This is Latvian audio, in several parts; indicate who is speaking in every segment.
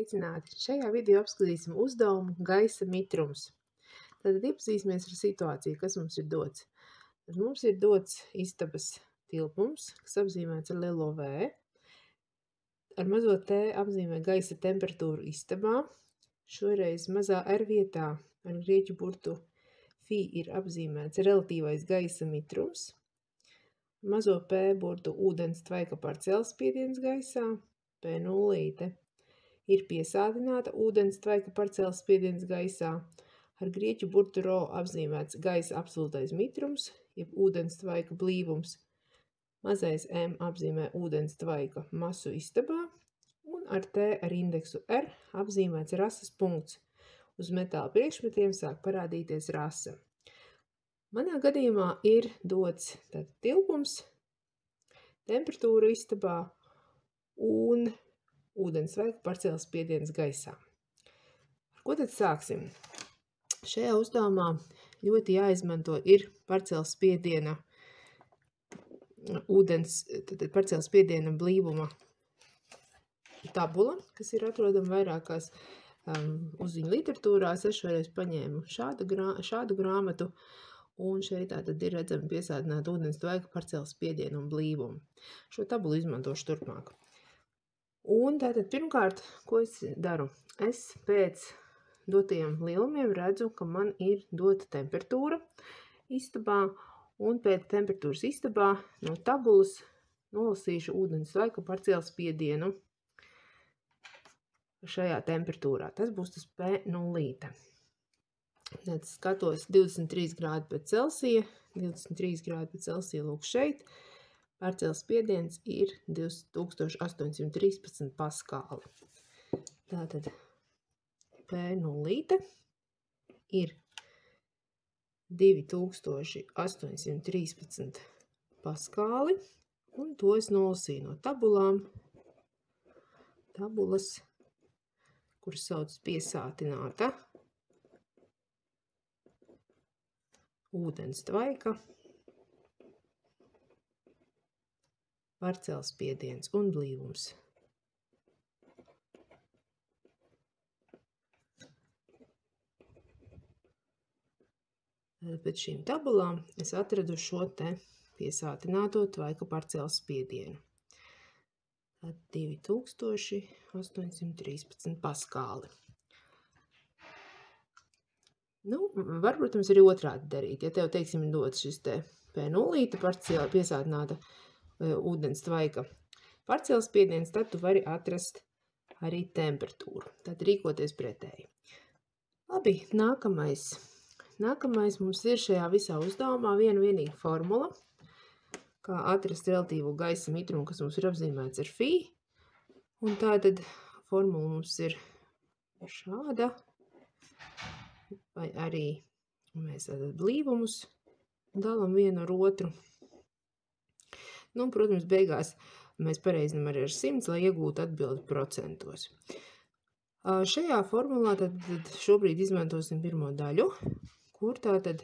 Speaker 1: Sveicināti! Šajā video apskatīsim uzdevumu gaisa mitrums. Tad iepazīsimies ar situāciju, kas mums ir dots. Tad mums ir dots istabas tilpums, kas apzīmēts ar lielo V. Ar mazo T apzīmē gaisa temperatūru istabā. Šoreiz mazā R vietā ar grieķu burtu Φ ir apzīmēts relatīvais gaisa mitrums. Mazo P burtu ūdens tvaika parcelspiediens gaisā, P0 ir piesātināta ūdens tvaika parcelspiediens gaisā. Ar grieķu burtu ρ apzīmēts gaisa absolūtais mitrums, jeb ūdens tvaika blīvums. Mazais M apzīmē ūdens tvaika masu istabā, un ar T ar indeksu R apzīmēts rases punkts. Uz metāla priekšmetiem sāk parādīties rasa. Manā gadījumā ir dots tilpums, temperatūra istabā un ūdens tvaika parcelspiediens gaisā. Ar ko tad sāksim? Šajā uzdevumā ļoti jāizmanto ir parcelspiediena parcelspiediena blīvuma tabula, kas ir atrodama vairākās uzziņu literatūrās. Es šoreiz paņēmu šādu grāmatu, un šeit tātad ir redzami piesātināta ūdens tvaika parcelspiediena un blīvuma. Šo tabulu izmantošu turpmāk. Un tātad pirmkārt, ko es daru? Es pēc dotajiem lielumiem redzu, ka man ir dota temperatūra istabā, un pēc temperatūras istabā no tabulas nolasīšu ūdens tvaika parcelspiedienu šajā temperatūrā. Tas būs tas P0. Tad skatos 23 grādi pēc Celsija, 23 grādi pēc Celsija lūk šeit. Parcelspiediens ir 2813 paskāli. Tātad P0 ir 2813 paskāli, un to es nolasīju no tabulas, kuras sauc piesātināta ūdens tvaika parcelspiediens un blīvums. Pēc šīm tabulām es atradu šo te piesātināto tvaika parcelspiedienu. 2813 paskāli. Var, protams, arī otrādi darīt. Ja tev, teiksim, dots šis te P0 piesātināta ūdens tvaika parcelspiediens, tad tu vari atrast arī temperatūru. Tad rīkoties pretēji. Labi, nākamais mums ir šajā visā uzdevumā viena vienīga formula, kā atrast relatīvo gaisa mitrumu, kas mums ir apzīmēts ar Φ. Un tātad formula mums ir šāda, vai arī mēs tātad blīvumus dalam vienu ar otru. Protams, beigās mēs pareizinām arī ar 100, lai iegūtu atbildi procentos. Šajā formulā tad šobrīd izmantosim pirmo daļu, kur tātad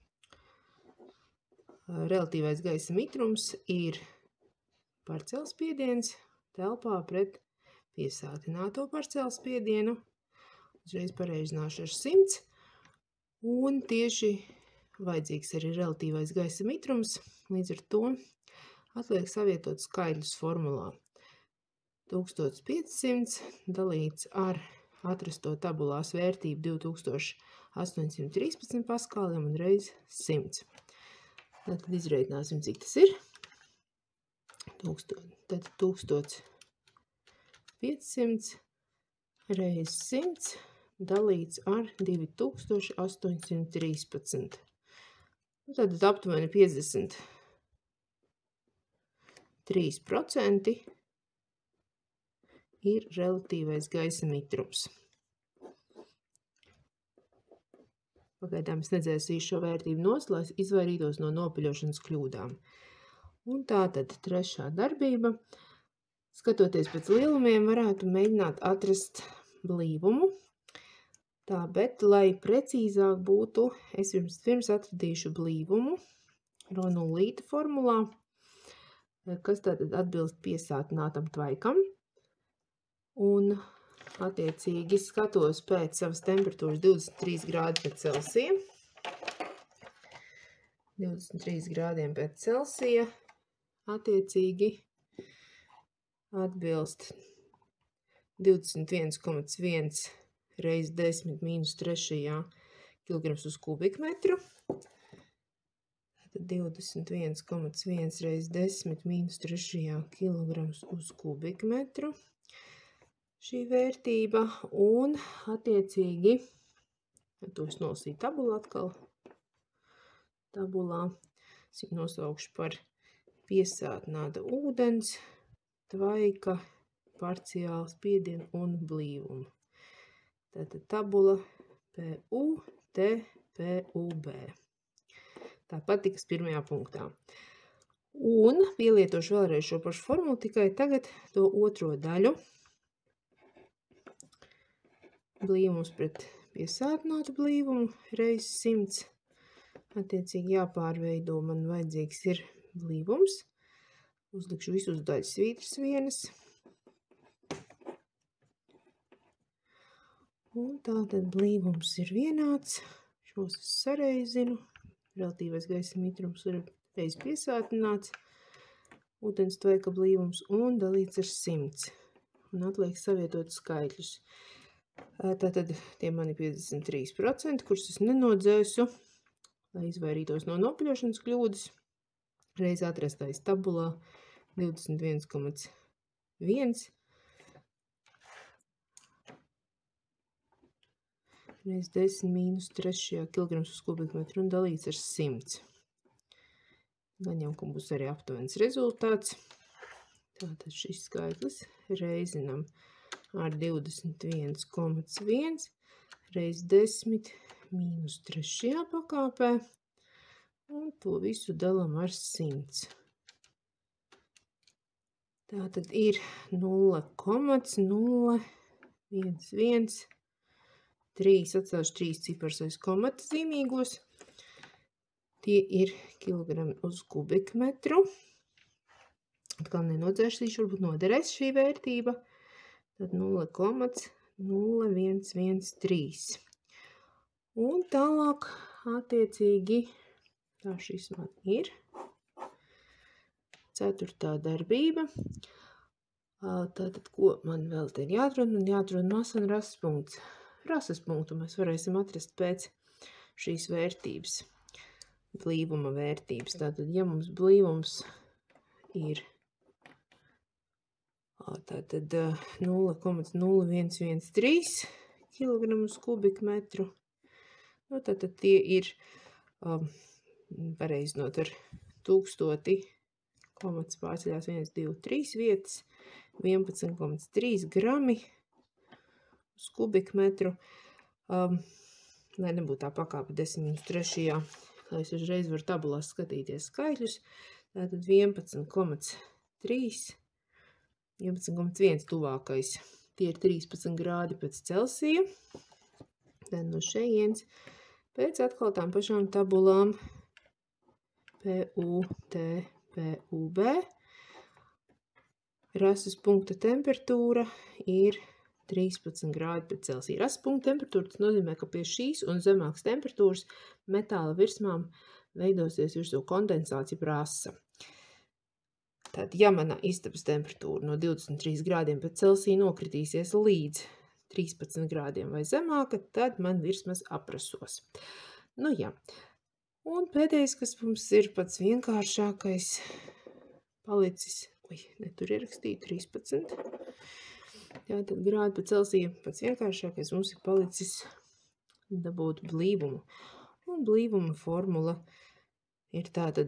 Speaker 1: relatīvais gaisa mitrums ir parcelspiediens telpā pret piesātināto parcelspiedienu. Uzreiz pareizināšu ar 100, un tieši vajadzīgs arī relatīvais gaisa mitrums, līdz ar to atliek savietot skaidrus formulā. 1500 dalīts ar atrasto tabulās vērtību 2813 paskāliem un reiz 100. Tad izreikināsim, cik tas ir. Tad 1500 reiz 100 dalīts ar 2813. Tad aptuveni 53% ir relatīvais gaisa mitrums. Pagaidām es nedzēsīšu šo vērtību nost, lai izvairītos no nopaļošanas kļūdām. Un tātad trešā darbība. Skatoties pēc lielumiem, varētu mēģināt atrast blīvumu. Bet, lai precīzāk būtu, es pirms atradīšu blīvumu ρ0 formulā, kas tātad atbilst piesātinātam tvaikam. Un attiecīgi skatos pēc savas temperatūras 23 grādi pēc Celsija. 23 grādiem pēc Celsija attiecīgi atbilst 21,1 reiz 10 mīnus 3 kilograms uz kubikmetru. Tad 21,1 reiz 10 mīnus 3 kilograms uz kubikmetru. Šī vērtība un attiecīgi, to es nolasīju tabulā atkal. Tabulā es viņu nosaukšu par piesātināta ūdens, tvaika, parciāla spiediena un blīvuma. Tātad tabula PU, T, PUB. Tāpat tikas pirmajā punktā. Un pielietošu vēlreiz šo pašu formulu, tikai tagad to otro daļu. Blīvums pret piesātinātu blīvumu reiz 100. Attiecīgi jāpārveido, man vajadzīgs ir blīvums. Uzlikšu visus daļas svītras vienas. Un tātad blīvums ir vienāds. Šos es sareizinu. Relatīvais gaisa mitrums ir reiz piesātināts. Ūdens tvaika blīvums un dalīts ar 100. Un atliek savietot skaitļus. Tātad tie mani 53%, kurus es nenodzēsu, lai izvairītos no nopļošanas kļūdas. Reiz atrastais tabulā 21,1 reiz 10 mīnus 3 kilograms uz kubikmetru un dalīts ar 100. Gaņem, ka būs arī aptuvens rezultāts. Tātad šis skaitlis reizinam ar 21,1 reiz 10 mīnus 3 pakāpē. Un to visu dalam ar 100. Tātad ir 0,0113, atstāšu 3 cipars aiz komata zīmīgos. Tie ir kilogrami uz kubikmetru. Atkal nenodzēšīšu, varbūt noderēs šī vērtība. Tad 0,0113. Un tālāk attiecīgi, tā šis man ir. 4. darbība. Tātad, ko man vēl te ir jāatrod? Man jāatrod masa un rases punkts. Rases punktu mēs varēsim atrast pēc šīs vērtības, blīvuma vērtības. Tātad, ja mums blīvums ir 0,0113 kg uz kubikmetru, nu, tātad tie ir, pareizinot ar 1000, komats pārceļās 1, 2, 3 vietas, 11,3 grami uz kubikmetru, lai nebūtu tā pakāpe 10,3, lai es uzreiz varu tabulās skatīties skaitļus, tātad 11,3, 11,1 tuvākais, tie ir 13 grādi pēc Celsija, tad no šejienes, pēc atkal tām pašām tabulām PU, T, PUB, rases punkta temperatūra ir 13 grādi pēc Celsija. Rases punkta temperatūra, tas nozīmē, ka pie šīs un zemākas temperatūras metāla virsmām veidosies virsū kondensācija rasa. Tad, ja mana istabas temperatūra no 23 grādiem pēc Celsija nokritīsies līdz 13 grādiem vai zemāka, tad man virsmas aprasos. Nu jā. Un pēdējais, kas mums ir pats vienkāršākais palicis, tur ir rakstīt 13. Tātad grādi pēc Celsija pats vienkāršākais mums ir palicis dabūt blīvumu. Un blīvuma formula ir tātad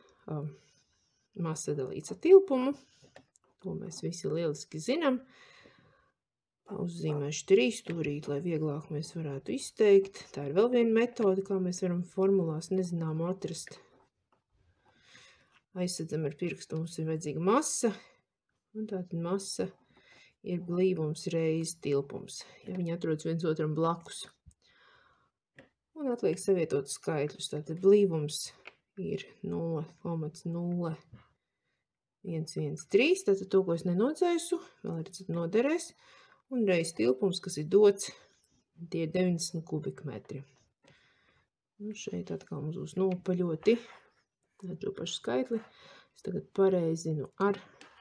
Speaker 1: masa dalīts ar tilpumu. To mēs visi lieliski zinām. Uzzīmēšu 3 stūrīt, lai vieglāk mēs varētu izteikt. Tā ir vēl viena metode, kā mēs varam formulās nezināmu atrast. Aizsadzam ar pirkstu, mums ir vajadzīga masa. Un tātad masa ir blīvums reiz tilpums, ja viņi atrodas viens otram blakus. Un atliek savietot skaitļus. Tātad blīvums ir 0,0113. Tātad to, ko es nenodzēsu, vēl redzat noderēs. un reiz tilpums, kas ir dots, tie ir 90 kubikmetri. Un šeit atkal mums būs nopaļoti šo pašu skaitli. Es tagad pareizinu ar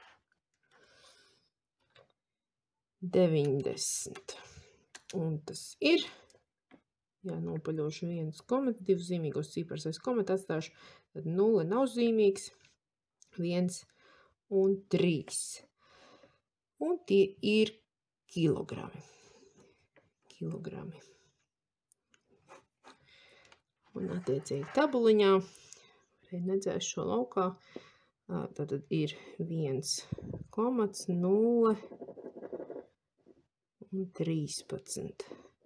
Speaker 1: 90. Un tas ir, jā, nopaļošu 1 komatu, 2 zīmīgos ciparus aiz komatu atstāšu, tad 0 nav zīmīgs, 1 un 3. Un tie ir kilogrami. Un attiecīgi tabuliņā, nedzēs šo laukā, tātad ir 1,0 un 13.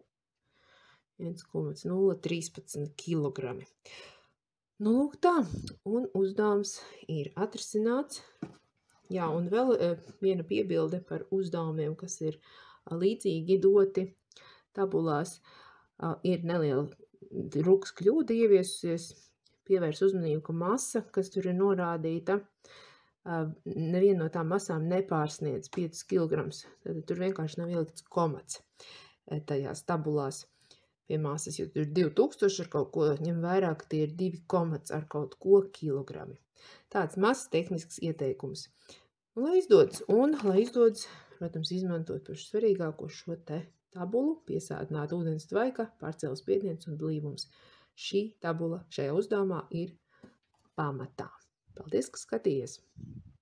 Speaker 1: 1,013 kilogrami. Nu, lūk tā, un uzdevums ir atrisināts. Jā, un vēl viena piebilde par uzdevumiem, kas ir līdzīgi doti tabulās, ir neliela rukas kļūda ieviesusies. Pievērs uzmanību, ka masa, kas tur ir norādīta, neviena no tām masām nepārsniedz 5 kg. Tad tur vienkārši nav ielikts komats tajās tabulās pie masas, jo tur ir 2000 ar kaut ko, ņem vērā, ka tie ir 2 komats ar kaut ko kilogrami. Tāds mazs tehnisks ieteikums. Un, lai izdodas, protams, izmantot pašu svarīgāko šo te tabulu, piesātināt ūdens tvaika, pārcēles spiediens un blīvums. Šī tabula šajā uzdevumā ir pamatā. Paldies, ka skatījies!